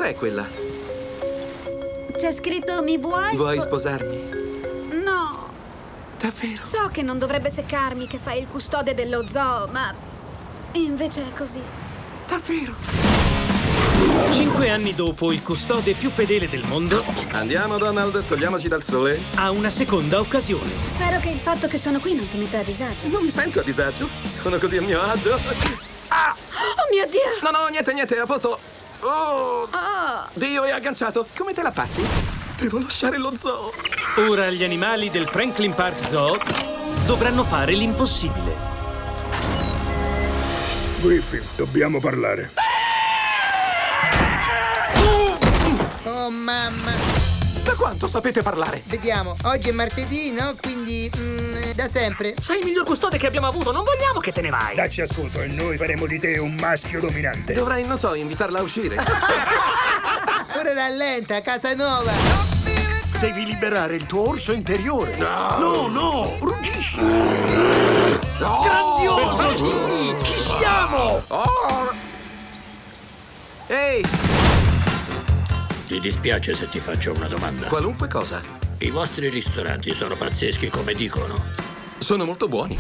Cos'è quella? C'è scritto mi vuoi Vuoi sposarmi? No. Davvero? So che non dovrebbe seccarmi, che fai il custode dello zoo, ma invece è così. Davvero? 5 anni dopo, il custode più fedele del mondo Andiamo, Donald, togliamoci dal sole. ha una seconda occasione. Spero che il fatto che sono qui non ti metta a disagio. Non mi sento a disagio. Sono così a mio agio. Ah! Oh mio Dio! No, niente, a posto. Oh! Oh. Dio, è agganciato. Come te la passi? Devo lasciare lo zoo. Ora gli animali del Franklin Park Zoo dovranno fare l'impossibile. Griffin, dobbiamo parlare. Oh mamma. Da quanto sapete parlare? Vediamo, oggi è martedì, no? Quindi da sempre. Sei il miglior custode che abbiamo avuto, non vogliamo che te ne vai. Dacci ascolto e noi faremo di te un maschio dominante. Dovrei, non so, invitarla a uscire. Ora rallenta, casa nuova. Devi liberare il tuo orso interiore. No, ruggisci. Grandioso! Sì. Ci siamo! Oh! Ehi, Ti dispiace se ti faccio una domanda? qualunque cosa. I vostri ristoranti sono pazzeschi come dicono? Sono molto buoni.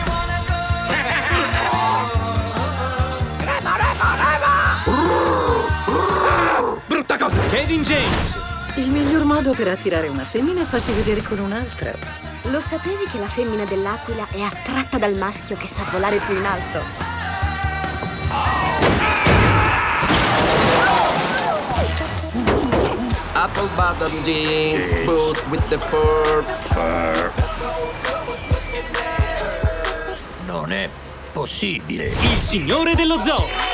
Brutta cosa! Kevin James, Il miglior modo per attirare una femmina è farsi vedere con un'altra. Lo sapevi che la femmina dell'aquila è attratta dal maschio che sa volare più in alto? Apple bottom jeans, boots with the fur. Non è possibile. il signore dello zoo.